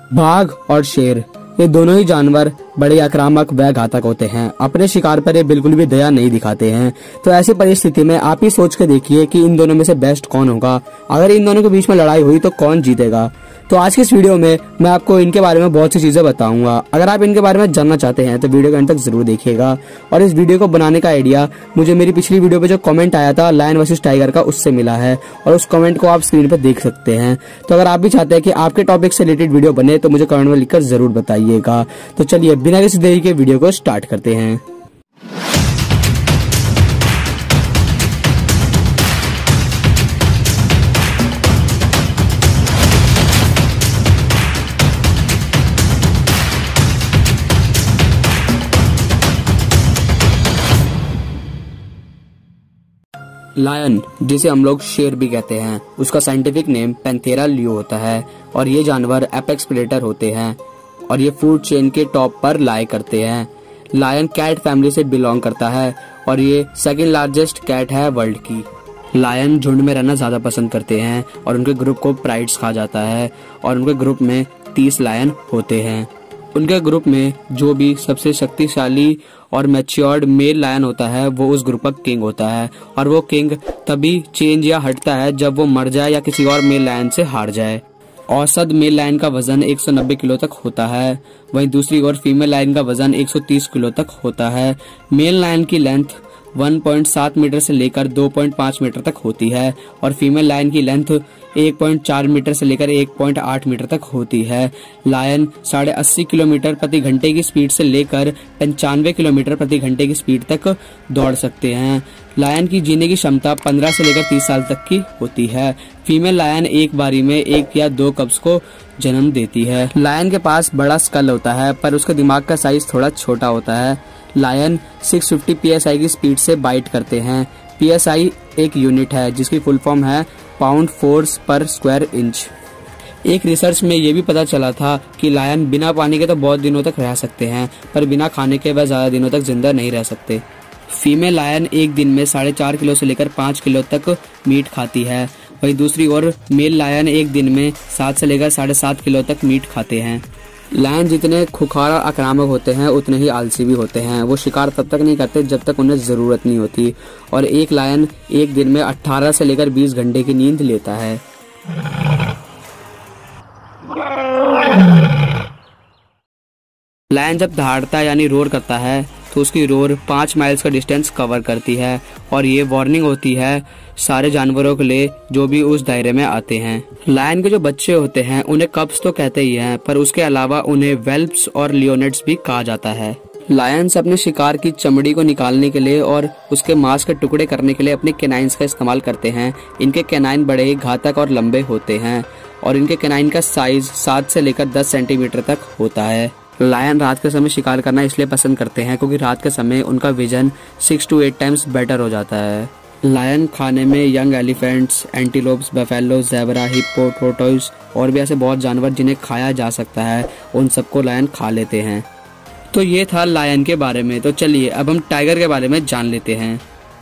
बाघ और शेर ये दोनों ही जानवर बड़े आक्रामक व घातक होते हैं। अपने शिकार पर ये बिल्कुल भी दया नहीं दिखाते हैं। तो ऐसी परिस्थिति में आप ही सोच के देखिए कि इन दोनों में से बेस्ट कौन होगा। अगर इन दोनों के बीच में लड़ाई हुई तो कौन जीतेगा। तो आज की इस वीडियो में मैं आपको इनके बारे में बहुत सी चीजें बताऊंगा। अगर आप इनके बारे में जानना चाहते हैं तो वीडियो के अंत तक जरूर देखिएगा। और इस वीडियो को बनाने का आइडिया मुझे मेरी पिछली वीडियो पे जो कमेंट आया था लायन वर्सेस टाइगर का, उससे मिला है और उस कमेंट को आप स्क्रीन पर देख सकते हैं। तो अगर आप भी चाहते हैं कि आपके टॉपिक से रिलेटेड वीडियो बने तो मुझे कमेंट में लिखकर जरूर बताइएगा। तो चलिए बिना किसी देरी के वीडियो को स्टार्ट करते हैं। लायन, जिसे हम लोग शेर भी कहते हैं, उसका साइंटिफिक नेम पैंथेरा लियो होता है और ये जानवर एपेक्स प्रेडेटर होते हैं और ये फूड चेन के टॉप पर लाई करते हैं। लायन कैट फैमिली से बिलोंग करता है और ये सेकंड लार्जेस्ट कैट है वर्ल्ड की। लायन झुंड में रहना ज्यादा पसंद करते हैं और उनके ग्रुप को प्राइड्स कहा जाता है और उनके ग्रुप में 30 लायन होते हैं। उनके ग्रुप में जो भी सबसे शक्तिशाली और मैच्योर्ड मेल लायन होता है वो उस ग्रुप का किंग होता है और वो किंग तभी चेंज या हटता है जब वो मर जाए या किसी और मेल लायन से हार जाए। औसत मेल लायन का वजन 190 किलो तक होता है, वहीं दूसरी ओर फीमेल लायन का वजन 130 किलो तक होता है। मेल लायन की लेंथ 1.7 मीटर से लेकर 2.5 मीटर तक होती है और फीमेल लायन की लेंथ 1.4 मीटर से लेकर 1.8 मीटर तक होती है। लायन 80 किलोमीटर प्रति घंटे की स्पीड से लेकर 95 किलोमीटर प्रति घंटे की स्पीड तक दौड़ सकते हैं। लायन की जीने की क्षमता 15 से लेकर 30 साल तक की होती है। फीमेल लायन एक बारी में 1 या 2 कब्स को जन्म देती है। लायन के पास बड़ा स्कल होता है पर उसके दिमाग का साइज थोड़ा छोटा होता है। लायन 650 PSI की स्पीड से बाइट करते हैं। PSI एक यूनिट है जिसकी फुल फॉर्म है पाउंड फोर्स पर स्क्वायर इंच। एक रिसर्च में ये भी पता चला था कि लायन बिना पानी के तो बहुत दिनों तक रह सकते हैं पर बिना खाने के वह ज्यादा दिनों तक जिंदा नहीं रह सकते। फीमेल लायन एक दिन में 4.5 किलो से लेकर 5 किलो तक मीट खाती है, वहीं दूसरी ओर मेल लायन एक दिन में 7 से लेकर 7.5 किलो तक मीट खाते हैं। लायन जितने खुखार और आक्रामक होते हैं उतने ही आलसी भी होते हैं। वो शिकार तब तक नहीं करते जब तक उन्हें जरूरत नहीं होती और एक लायन एक दिन में 18 से लेकर 20 घंटे की नींद लेता है। लायन जब दहाड़ता यानी रोर करता है तो उसकी रोर 5 माइल्स का डिस्टेंस कवर करती है और ये वार्निंग होती है सारे जानवरों के लिए जो भी उस दायरे में आते हैं। लायन के जो बच्चे होते हैं उन्हें कब्स तो कहते ही हैं पर उसके अलावा उन्हें वेल्प्स और लियोनेट्स भी कहा जाता है। लायंस अपने शिकार की चमड़ी को निकालने के लिए और उसके मांस के टुकड़े करने के लिए अपने कैनाइन्स का इस्तेमाल करते हैं। इनके कैनाइन बड़े ही घातक और लंबे होते हैं और इनके कैनाइन का साइज 7 से लेकर 10 सेंटीमीटर तक होता है। लायन रात के समय शिकार करना इसलिए पसंद करते हैं क्योंकि रात के समय उनका विजन 6 to 8 टाइम्स बेटर हो जाता है। लायन खाने में young elephants, antelopes, buffalo, zebra, hippo, tortoise और भी ऐसे बहुत जानवर जिन्हें खाया जा सकता है उन सबको लायन खा लेते हैं। तो ये था लायन के बारे में। तो चलिए अब हम टाइगर के बारे में जान लेते हैं।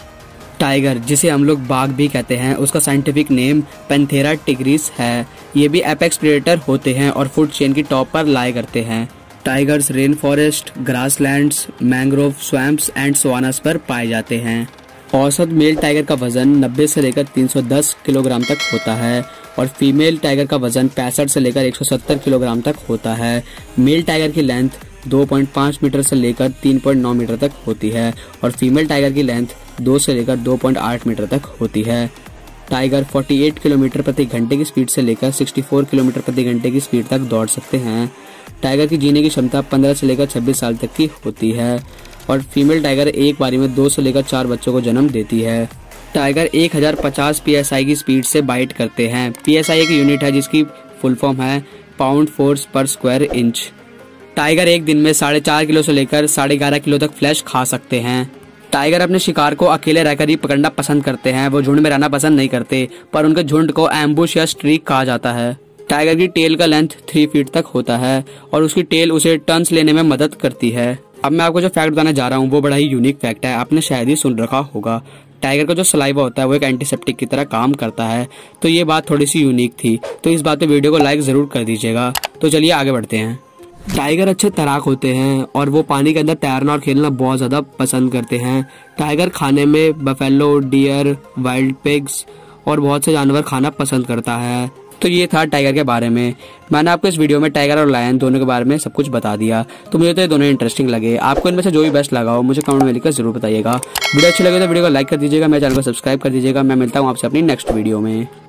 टाइगर, जिसे हम लोग बाघ भी कहते हैं, उसका साइंटिफिक नेम पैंथेरा टिग्रिस है। ये भी एपेक्स प्रेडेटर होते हैं और फूड चेन की टॉप पर लाई करते हैं। Tigers rain forest, grasslands, mangrove swamps and savannas पर पाए जाते हैं। औसत मेल टाइगर का वजन 90 से लेकर 310 किलोग्राम तक होता है और फीमेल टाइगर का वजन 65 से लेकर 170 किलोग्राम तक होता है। मेल टाइगर की लेंथ 2.5 मीटर से लेकर 3.9 मीटर तक होती है और फीमेल टाइगर की लेंथ 2 से लेकर 2.8 मीटर तक होती है। टाइगर 48 किलोमीटर प्रति घंटे की स्पीड से लेकर 64 किलोमीटर प्रति घंटे की स्पीड तक दौड़ सकते हैं। टाइगर की जीने की क्षमता 15 से लेकर 26 साल तक की होती है और फीमेल टाइगर एक बारी में 2 से लेकर 4 बच्चों को जन्म देती है। टाइगर 1050 PSI की स्पीड से बाइट करते हैं। PSI एक यूनिट है जिसकी फुल फॉर्म है पाउंड फोर्स पर स्क्वायर इंच। टाइगर एक दिन में 4.5 किलो से लेकर 11.5 किलो तक फ्लैश खा सकते हैं। टाइगर अपने शिकार को अकेले रहकर ही पकड़ना पसंद करते हैं। वो झुंड में रहना पसंद नहीं करते पर उनके झुंड को एम्बुश या स्ट्रीक कहा जाता है। टाइगर की टेल का लेंथ 3 फीट तक होता है और उसकी टेल उसे टर्न्स लेने में मदद करती है। अब मैं आपको जो फैक्ट बताने जा रहा हूँ वो बड़ा ही यूनिक फैक्ट है, आपने शायद ही सुन रखा होगा। टाइगर का जो सलाइवा होता है वो एक एंटीसेप्टिक की तरह काम करता है। तो ये बात थोड़ी सी यूनिक थी, तो इस बात पे वीडियो को लाइक ज़रूर कर दीजिएगा। तो चलिए आगे बढ़ते हैं। टाइगर अच्छे तैराक होते हैं और वो पानी के अंदर तैरना और खेलना बहुत ज़्यादा पसंद करते हैं। टाइगर खाने में बफेलो, डियर, वाइल्ड पिग्स और बहुत से जानवर खाना पसंद करता है। तो ये था टाइगर के बारे में। मैंने आपको इस वीडियो में टाइगर और लायन दोनों के बारे में सब कुछ बता दिया। तो मुझे तो ये दोनों इंटरेस्टिंग लगे। आपको इनमें से जो भी बेस्ट लगा हो मुझे कमेंट में लिखकर जरूर बताइएगा। वीडियो अच्छी लगे तो वीडियो को लाइक कर दीजिएगा, मेरे चैनल को सब्सक्राइब कर दीजिएगा। मैं मिलता हूँ आपसे अपनी नेक्स्ट वीडियो में।